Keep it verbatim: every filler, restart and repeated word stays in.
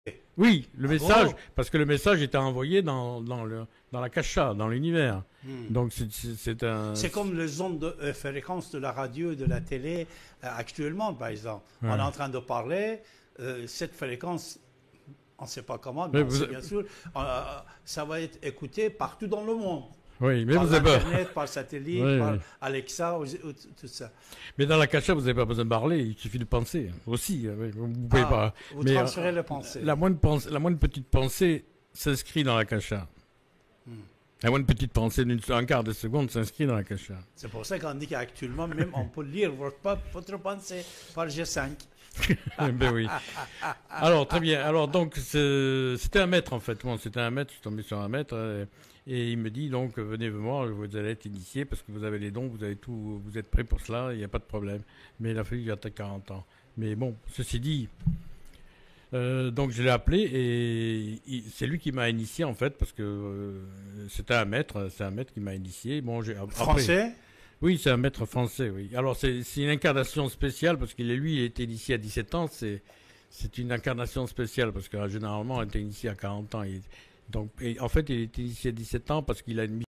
Oui, le Ah message, bon? parce que le message était envoyé dans, dans, le, dans la cacha, dans l'univers. Hmm. Donc c'est c'est- c'est un... C'est comme les ondes de euh, fréquences de la radio et de la télé euh, actuellement, par exemple. On est Ouais. en train de parler, euh, cette fréquence, on ne sait pas comment, mais Mais on vous, sait bien sûr, euh, ça va être écouté partout dans le monde. oui, mais Par vous avez pas... l'Internet, par satellite, Oui, par oui. Alexa, ou- ou- tout ça. Mais dans la cacha, vous n'avez pas besoin de parler, il suffit de penser aussi. euh, oui, vous pouvez Ah, pas. vous Mais euh, transférez les pensées. la moindre pense, la moindre petite pensée s'inscrit dans la cacha. Hmm. La moindre petite pensée d'une un quart de seconde s'inscrit dans la cacha. C'est pour ça qu'on dit qu'actuellement, même, on peut lire votre, votre pensée par G cinq. Ben oui. Alors très bien. Alors donc c'est- c'était un maître en fait. Bon, c'était un maître. Je suis tombé sur un maître euh, et il me dit donc venez me voir, vous allez être initié parce que vous avez les dons, vous avez tout, vous êtes prêt pour cela, il n'y a pas de problème. Mais il a fallu attendre quarante ans. Mais bon, ceci dit, euh, donc je l'ai appelé et il- c'est lui qui m'a initié en fait parce que euh, c'était un maître, c'est un maître qui m'a initié. Bon, j'ai après- Français? oui, c'est un maître français, oui. Alors, c'est c'est une incarnation spéciale, parce qu'il est, lui, il a été initié à dix-sept ans. C'est c'est une incarnation spéciale, parce que euh, généralement, on était initié à quarante ans. Et, donc, et en fait, il a été initié à dix-sept ans parce qu'il a une